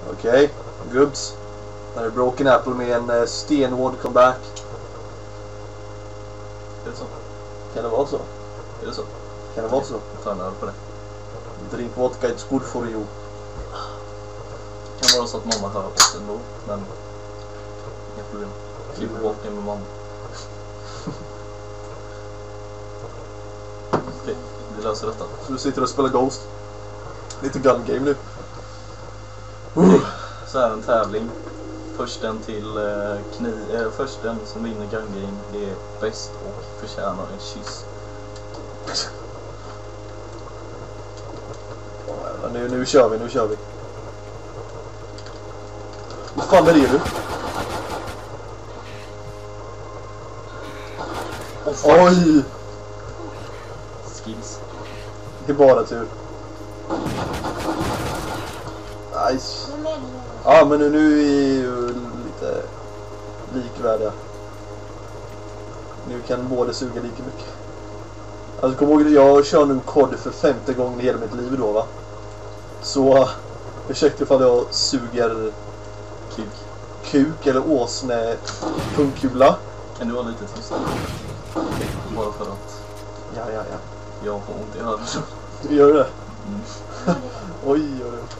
Okej, gubbs. Här är Broken Apple med en stenhård comeback. Är det så? Kan det vara så? Är det så? Kan det vara så? Jag tar en öl på det. Drink vodka, it's good for you. Det kan vara så att mamma hör oss ändå, men inga problem. Klipper bort det med mamma. Okej, vi löser detta. Så du sitter och spelar Ghost. Lite gun game nu. Så här en tävling. Först den som vinner gun game är bäst och förtjänar en kyss. Nu kör vi. Vad fan är det du? Oj! Skills. Det är bara tur. Nice. Ja, men nu är ju lite likvärdiga. Nu kan båda suga lika mycket. Alltså kom ihåg, jag kör nu kod för 5:e gången i hela mitt liv då, va? Så ursäkta ifall jag suger kuk eller åsne pungkula. Kan du vara lite tystare? Bara för att Ja. jag får ont i öronen. Du gör det? Mm. Oj.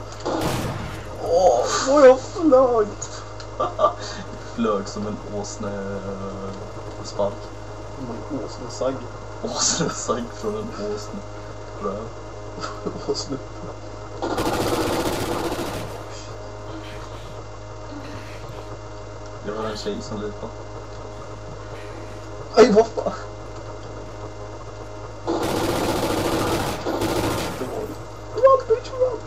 Vad jag flög. Flög som en åsne spark. En åsnesagg. Åsnesagg från en åsne röv. Åsne. Det var en tjej som lipade. Aj, vad fan. Run, bitch, run.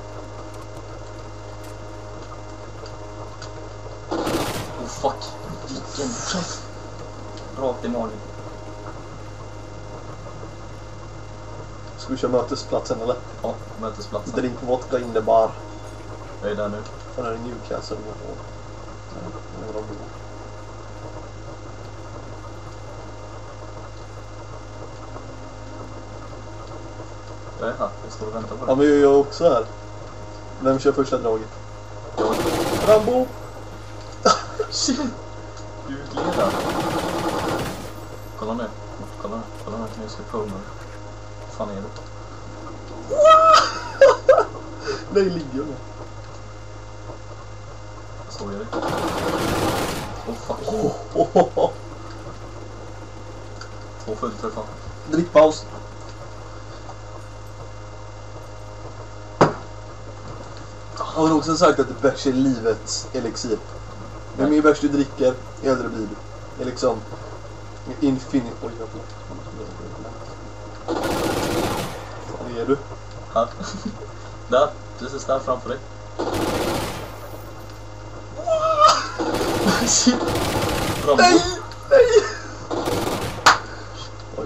Oh fuck. Vilken träff. Rakt i magen. Ska vi köra mötesplatsen eller? Ja, mötesplatsen. Drink vodka in the bar. Jag är där nu. Fan är det Newcastle? Jag är här. Jag står och väntar på Ja, dig. men jag är också här. Vem kör första draget? Rambo! Shit! Du utleder. Kolla nu. Nu ska jag pona. Vad fan är det? Nej, ligger jag med. Jag såg det. Oh fuck. Två fullträffar. Drickpaus. Jag har också sagt att bärs är livets elixir. Ju mer bärs du dricker, äldre blir du. Det är liksom infinite. Oj, vad är du? Här. Där. Precis där framför dig. Shit. Rambo. Nej! Oj.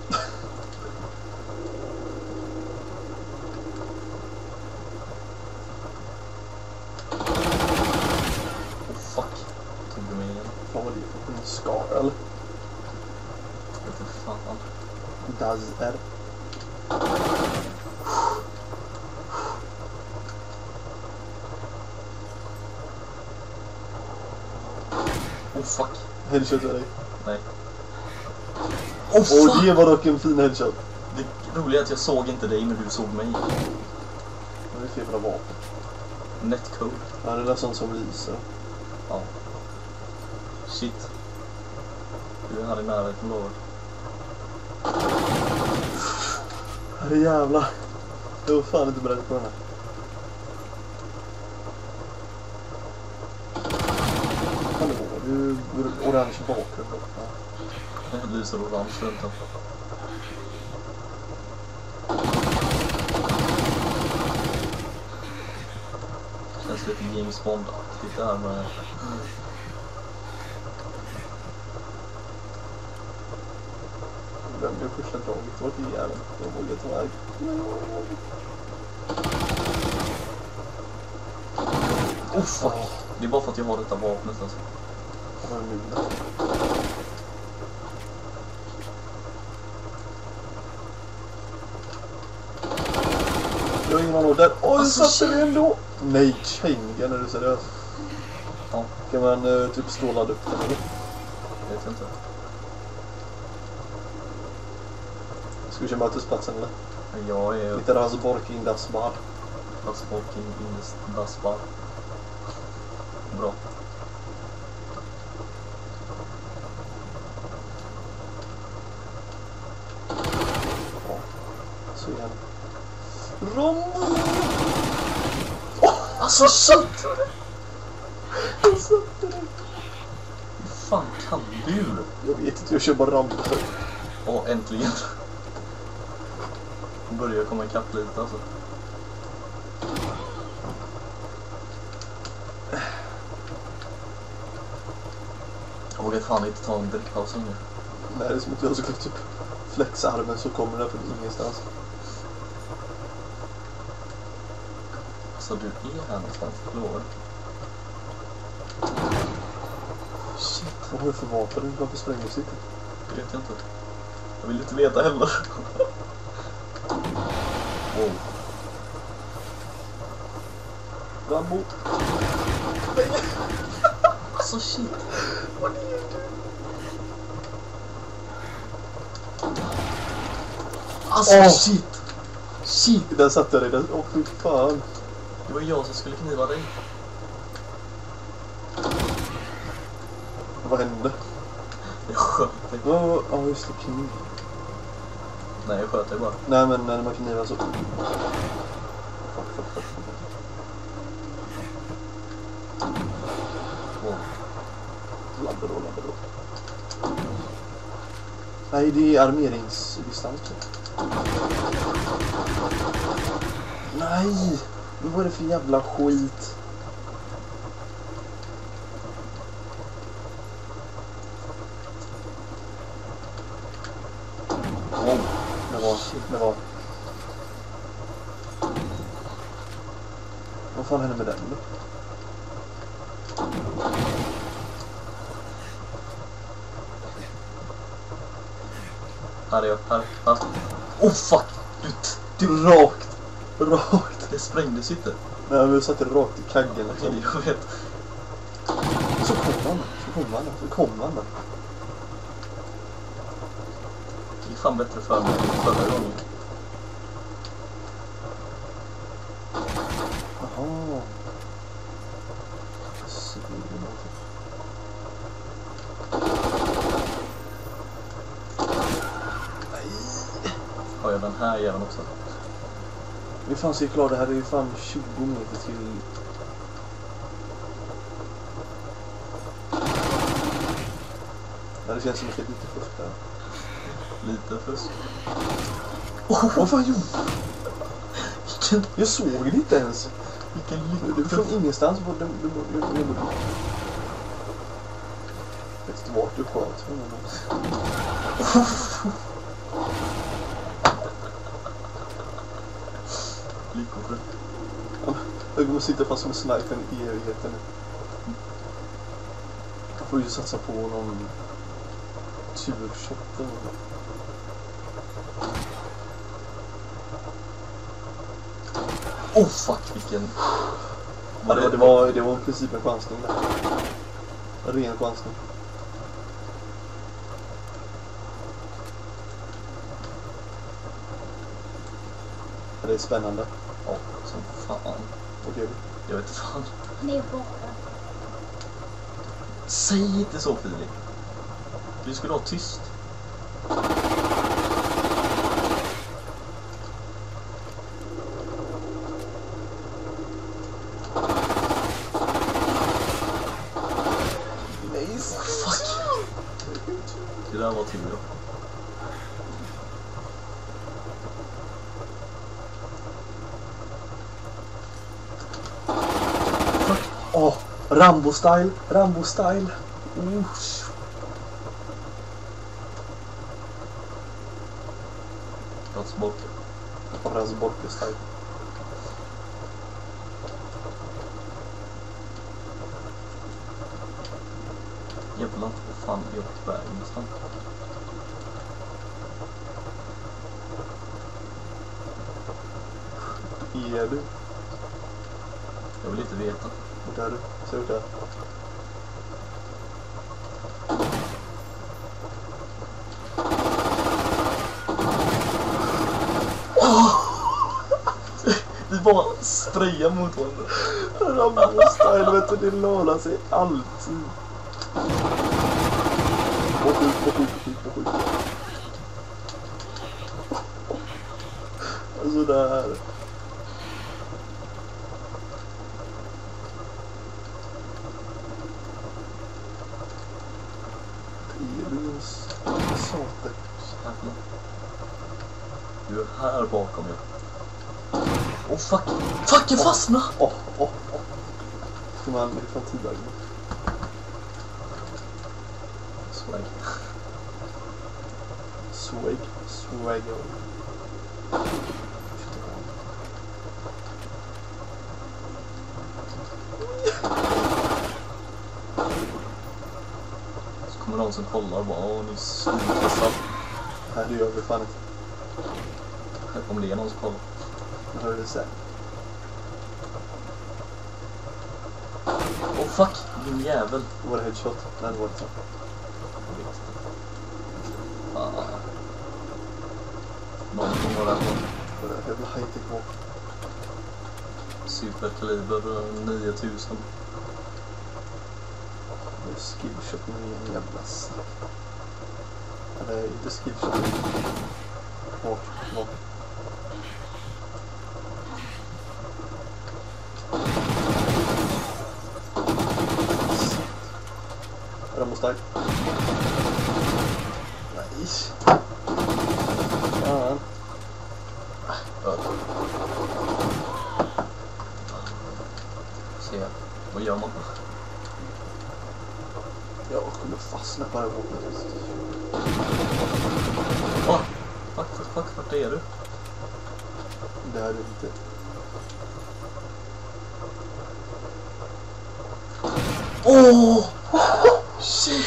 Oh fuck. Tog du mig igen? Vad var det för en skar eller? Jag vet inte fan. Das är. Oh fuck. Headshot är dig. Nej. Oh fuck! Och det var dock en fin headshot. Det roliga är att jag såg inte dig men du såg mig. Det är fel på vapen. Netcode. Ja, det är nästan som lyser. Ja. Shit. Du är här i närheten då. Herrejävlar. Jag var fan inte beredd på den här. Hallå, du är orange bakgrund också. Jag lyser orange runt om. Känns lite James Bond-aktigt där med... Vem blev första draget? Vart är jäveln? Jag vågar ta väg. Oh fuck. Det är bara för att jag har detta vapnet alltså. Vad är det nu då? Jag har ingen aning där. Oj, Alltså, satte vi ändå! Nej, chain gun, är du seriös? Ja. Kan man typ stålade upp den eller? Vet jag inte. Ska vi köra mötesplatsen eller? Jag är Lite Rasborg in das bar. Rasborking in das bar. Bra. Ja, så igen. Rambo! Alltså shit! Jag satte den. Hur fan kan du? Jag vet inte, jag kör bara Rambo. Åh, äntligen. Nu börjar jag komma ikapp lite alltså. Jag vågar fan inte ta en drickpaus nu. Nej, det är som att jag skulle typ flexa armen så kommer den från ingenstans. Alltså du är här någonstans, jag lovar. Shit, vad har du för vapen? Varför spränger du sitt? Det vet jag inte. Jag vill inte veta heller. Wow. Rambo! Alltså shit. Vad är du? Alltså shit. Shit. Där satt jag redan. Åh fy fan. Det var jag som skulle kniva dig. Vad hände? Jag sköt dig. Ja, just det, kniv. Nej, jag sköt dig bara. Nej, men när man knivar så... Fuck. Wow. Labrador. Nej, det är armeringsdistans. Nej! Vad var det för jävla skit? Wow. Det var... Vad fan hände med den då? Här är jag. Här. Oh fuck! Du rakt! Det sprängdes inte. Nej, men jag satte rakt i kaggen. Okej, jag vet. Så kom han då. Det är fan bättre för mig än förra gången. Jaha. Har jag den här jäveln också? Vi fan ser klar, det här är ju fan 20 meter till... Ja, det känns som att det är lite fusk där. Lite fusk. Vad fan gjorde Vilken... jag? såg det inte ens. Vilken Det var från ingenstans. Jag vet inte vart du sköt. Lyckofri. Jag kommer sitta fast som sniper i evigheten. Jag får ju satsa på någon turshot. Oh fuck, vilken... Ja, det var i princip en chansning där. En ren chansning. Det är spännande. Ja, som fan. Okej. Jag vet inte fan. Nej, bara. Säg inte så, Filip. Du skulle vara tyst. Nej, Fuck. Det där var tur. Åh, Rambo-style. Rasborg-style. Jävlar, vad fan är jag på väg nästan? Är du? Jag vill inte veta. Vart är du? Se vart jag är. Vi bara sprayar mot varandra. Rambo-style, vet du, det lönar sig alltid. På sjuk. Alltså där. Elius. Satan. Jävlar. Du är här bakom mig. Åh fuck! Fuck, jag fastnade! Ska man från tidigare? Swagger. Så kommer någon som kollar och bara, åh ni slutar. Nej, det gör vi fan inte. Om det är någon som kollar. Jag hörde det sen. Åh fuck, din jävel. Var det headshot? Nej, det var inte så. Någonting var där på. Var det jävla high-tech vapen? Superkaliber 9000. Det är skillshot med en jävla snack. Eller inte skillshot. Vart. Rambo-style. Nej. Fan. Se, vad gör man? Jag kommer fastna på det här vapnet. Fuck, vart är du? Det här är inte. Åh! Shit!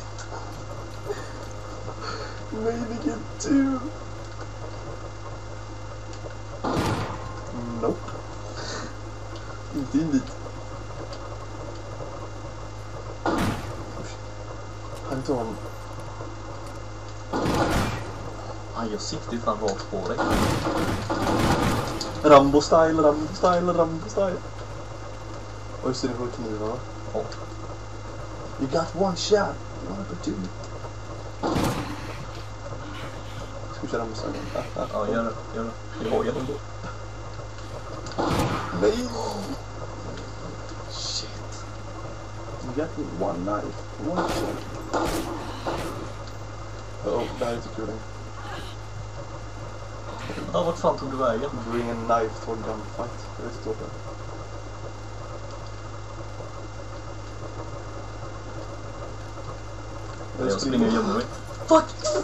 Nej, vilken tur! Nope. Inte in dit. Han tar en... Aj, jag siktar ju fan rakt på dig. Rambo-style. Och just det, det var knivar, va? Ja. You got one shot. One opportunity. Ska vi köra Rambo-style? Ja, gör det. Jag vågar inte. Nej! Shit. You got me one knife. One shot. Det här är inte kul längre. Ja, vart fan tog du vägen? Bring a knife to a gunfight. Jag vet inte vad det är. Jag springer och gömmer mig. Fuck!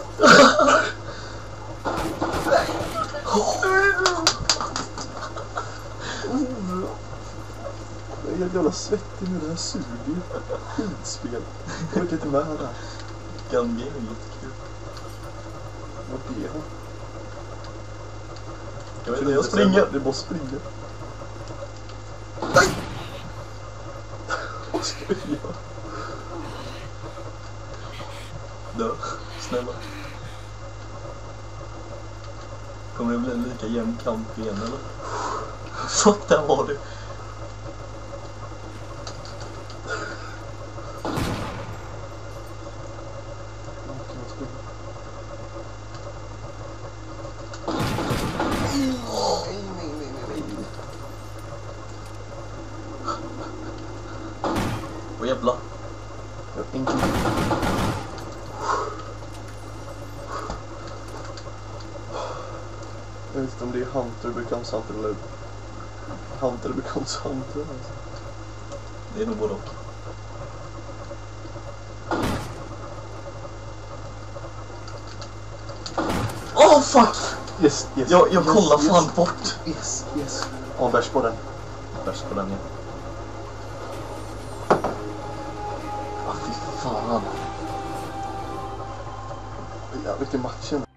Jag är helt jävla svettig nu, det här suger ju. Skitspel. Jag vet inte med det här. Gun game är jättekul. Vart är han? Jag vet inte, jag springer. Det är bara springer. Nej! Vad ska jag göra? Dö, snälla. Kommer det bli en lika jämn kamp igen eller? Fuck, där var du. Åh jävlar. Jag vet inte om det är Hunter becomes Hunter eller Hunter becomes Hunter. Alltså. Det är nog både och. Åh fuck! Yes. Jag kollar fan bort. Yes. Ha en bärs på den. Bärs på den, ja. Ah, fy fan. Ja, vilken matchen.